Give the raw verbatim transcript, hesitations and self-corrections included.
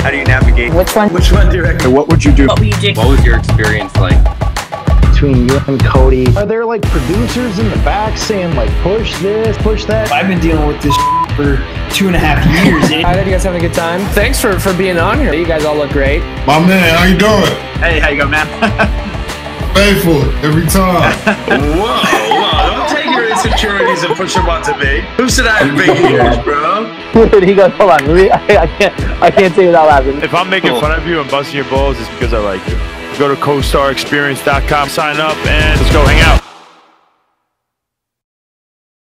How do you navigate? Which one? Which one do you recommend? What would you do? What would you do? What was your experience like? Between you and Cody, are there like producers in the back saying like push this, push that? I've been dealing with this for two and a half years. I hope you guys having a good time. Thanks for for being on here. You guys all look great. My man, how you doing? Hey, how you going, man? Faithful every time. Whoa, whoa! Don't take your insecurities and push them onto me. Who said I have big ears, bro? Dude, he goes, hold on, really? I, I can't, I can't say without laughing. If I'm making Cool. fun of you and busting your balls, it's because I like you. Go to co star experience dot com, sign up, and let's go hang out.